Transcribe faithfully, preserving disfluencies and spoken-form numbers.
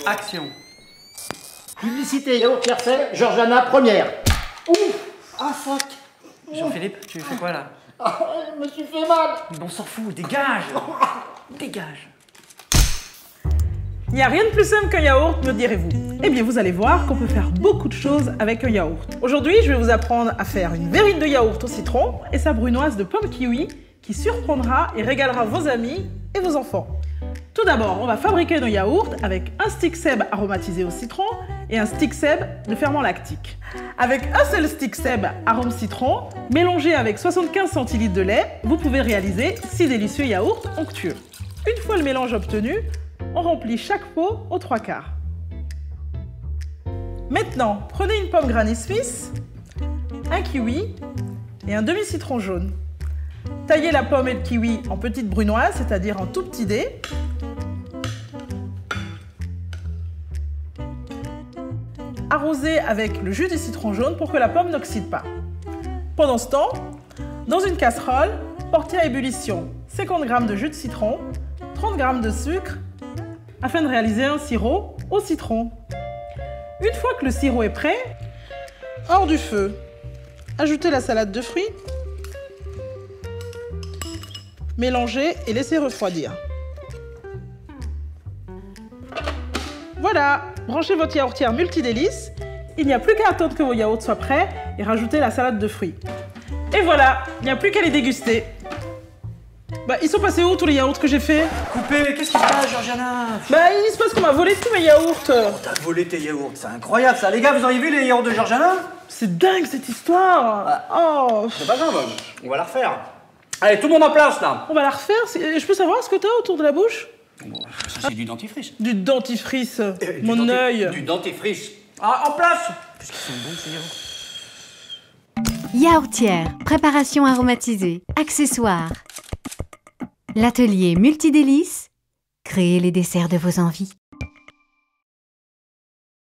action. Publicité yaourt Percel, Georgiana première. Ouf. Ah, sac. Jean-Philippe, tu fais quoi là? Ah, je me suis fait mal. On s'en fout, dégage. Dégage. Il n'y a rien de plus simple qu'un yaourt, me direz-vous. Eh bien, vous allez voir qu'on peut faire beaucoup de choses avec un yaourt. Aujourd'hui, je vais vous apprendre à faire une verrine de yaourt au citron et sa brunoise de pomme kiwi qui surprendra et régalera vos amis et vos enfants. Tout d'abord, on va fabriquer nos yaourts avec un stick seb aromatisé au citron et un stick seb de ferment lactique. Avec un seul stick seb arôme citron, mélangé avec soixante-quinze centilitres de lait, vous pouvez réaliser six délicieux yaourts onctueux. Une fois le mélange obtenu, on remplit chaque pot aux trois quarts. Maintenant, prenez une pomme Granny Smith, un kiwi et un demi-citron jaune. Taillez la pomme et le kiwi en petites brunoises, c'est-à-dire en tout petits dés. Arrosez avec le jus du citron jaune pour que la pomme n'oxyde pas. Pendant ce temps, dans une casserole, portez à ébullition cinquante grammes de jus de citron, trente grammes de sucre, afin de réaliser un sirop au citron. Une fois que le sirop est prêt, hors du feu, ajoutez la salade de fruits, mélangez et laissez refroidir. Voilà, branchez votre yaourtière multidélices. Il n'y a plus qu'à attendre que vos yaourts soient prêts et rajouter la salade de fruits. Et voilà, il n'y a plus qu'à les déguster. Bah, ils sont passés où tous les yaourts que j'ai fait? Coupé, qu'est-ce qui se passe, Georgiana? Bah, il se passe qu'on m'a volé tous mes yaourts. T'as volé tes yaourts, c'est incroyable ça. Les gars, vous auriez vu les yaourts de Georgiana? C'est dingue cette histoire. Oh. C'est pas grave, on va la refaire. Allez, tout le monde en place là. On va la refaire. Je peux savoir ce que t'as autour de la bouche? Bon, ça c'est du dentifrice. Du dentifrice. Euh, Mon du denti- œil. Du dentifrice. Ah, en place. Qu'est-ce qu'ils sont bons ces yaourts. Yaourtière, préparation aromatisée, accessoires. L'atelier multidélices, créez les desserts de vos envies.